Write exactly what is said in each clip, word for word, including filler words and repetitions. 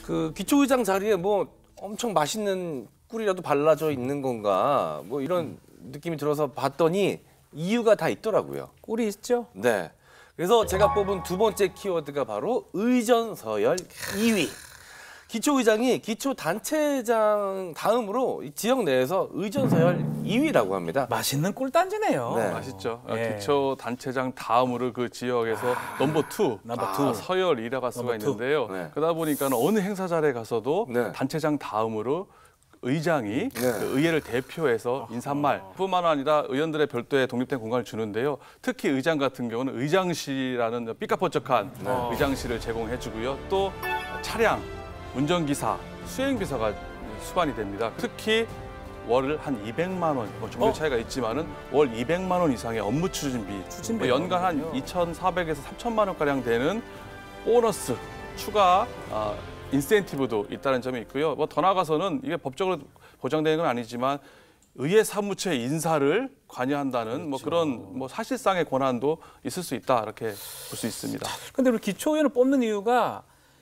그 기초의장 자리에 뭐 엄청 맛있는 꿀이라도 발라져 있는 건가 뭐 이런 느낌이 들어서 봤더니 이유가 다 있더라고요. 꿀이 있죠? 네. 그래서 제가 뽑은 두 번째 키워드가 바로 의전서열 이 위. 기초의장이 기초단체장 다음으로 이 지역 내에서 의전서열 이 위라고 합니다. 맛있는 꿀단지네요. 네. 맛있죠. 예. 기초 단체장 다음으로 그 지역에서 아, 넘버 투, 넘버 아, 투. 서열 이라고 할 수가 넘버 투. 있는데요. 네. 그러다 보니까 어느 행사 자리에 가서도 네. 단체장 다음으로 의장이 그 의회를 대표해서 인사말뿐만 아니라 의원들의 별도의 독립된 공간을 주는데요. 특히 의장 같은 경우는 의장실이라는 삐까뻔쩍한 네. 의장실을 제공해주고요. 또 차량, 운전기사, 수행비서가 수반이 됩니다. 특히 월 한 이백만 원, 뭐 종류 어? 차이가 있지만은 월 이백만 원 이상의 업무 추진비, 추진비 뭐 연간 한 이천사백에서 삼천만 원가량 되는 보너스, 추가 어, 인센티브도 있다는 점이 있고요. 뭐 더 나아가서는 이게 법적으로 보장되는 건 아니지만 의회 사무처의 인사를 관여한다는 뭐 그런 뭐 사실상의 권한도 있을 수 있다 이렇게 볼 수 있습니다. 근데 우리 기초의원을 뽑는 이유가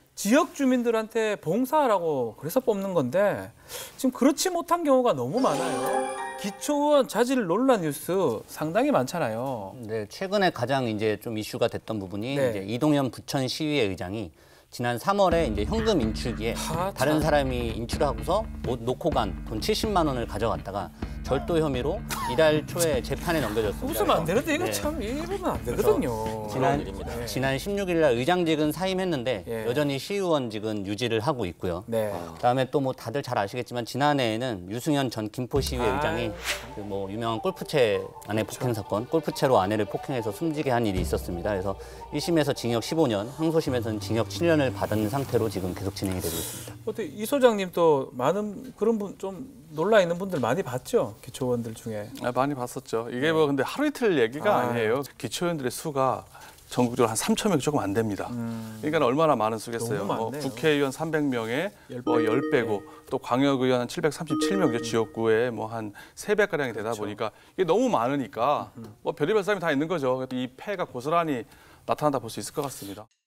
지역 주민들한테 봉사하라고 그래서 뽑는 건데 지금 그렇지 못한 경우가 너무 많아요. 기초의원 자질 논란 뉴스 상당히 많잖아요. 네, 최근에 가장 이제 좀 이슈가 됐던 부분이 네. 이제 이동현 부천 시의회 의장이 지난 삼월에 이제 현금 인출기에 아, 다른 참. 사람이 인출하고서 못 놓고 간 돈 칠십만 원을 가져갔다가 절도 혐의로 이달 초에 재판에 넘겨졌습니다. 웃으면 안 되는데 이거 네. 참 이러면 안 되거든요. 지난, 지난 십육 일 날 의장직은 사임했는데 예. 여전히 시의원직은 유지를 하고 있고요. 네. 그다음에 또 뭐 다들 잘 아시겠지만 지난해에는 유승현 전 김포시의회 아. 의장이 그 뭐 유명한 골프채 아내 폭행 사건, 골프채로 아내를 폭행해서 숨지게 한 일이 있었습니다. 그래서 일 심에서 징역 십오 년, 항소심에서는 징역 칠 년을 받은 상태로 지금 계속 진행이 되고 있습니다. 어떻게 이 소장님 또 많은 그런 분 좀 놀라 있는 분들 많이 봤죠? 기초의원들 중에. 아, 많이 봤었죠. 이게 뭐 근데 하루 이틀 얘기가 아. 아니에요. 기초의원들의 수가 전국적으로 한 삼천 명 조금 안 됩니다. 그러니까 얼마나 많은 수겠어요. 너무 뭐 많네요. 국회의원 삼백 명에 열 뭐 배. 열 배고 또 광역의원 한 칠백삼십칠 명 지역구에 뭐 한 세 배가량이 되다 보니까 이게 너무 많으니까 뭐 별의별 사람이 다 있는 거죠. 이 폐가 고스란히 나타난다 볼 수 있을 것 같습니다.